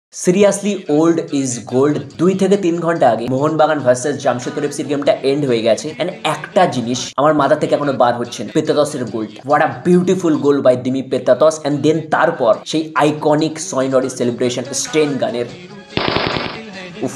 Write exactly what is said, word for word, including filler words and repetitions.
Seriously old is gold. দুই থেকে তিন ঘন্টা আগে মোহন বাগান ভার্সেস জামশেদপুর এফসির গেমটা এন্ড হয়ে গেছে এন্ড একটা জিনিস আমার মাথা থেকে এখনো বার হচ্ছে না, পেত্রাতসের গোল। What a beautiful goal by Dimi Petratos. And then তারপর সেই iconic Sony Norde celebration Sten গানের। উফ